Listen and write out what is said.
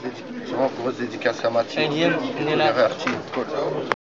grosse dédicace à Mathieu. Alien, on est là. Averti, cool.